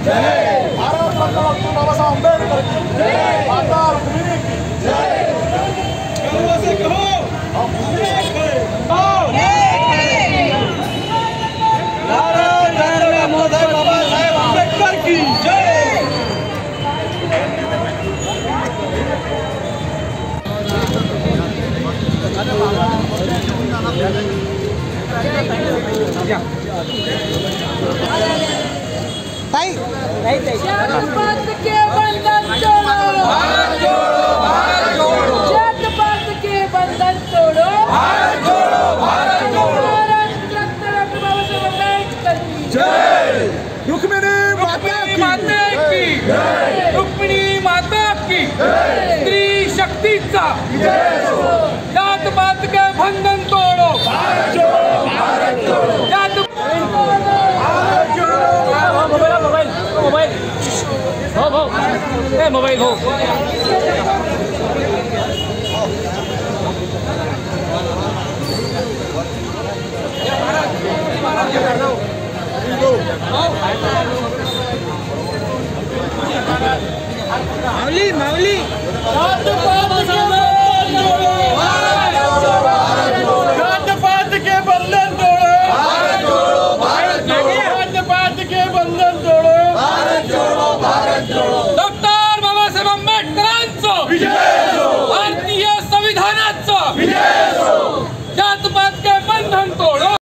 Bharat Ratna doctor Babasaheb Ambedkar की माता रुक्मिणी की गर्व से कहो बाबासाहेब आंबेडकर की जात-पात के बंधन तोड़ो, भारत जोड़ो, भारत जोड़ो। जात-पात के बंधन तोड़ो, भारत जोड़ो, भारत जोड़ो। भारत रत्न डॉक्टर बाबासाहेब आंबेडकर की जय। रुक्मिणी माता की जय। रुक्मिणी माता की स्त्री शक्तीचा जात-पात के बंधन तोड़ो, भारत जोड़ो, भारत जोड़ो। मोबाइल हो माऊली माऊली जात-पात के बंधन तोड़ो, भारत जोड़ो, भारत जोड़ो। जात-पात के बंधन तोड़ो, भारत जोड़ो।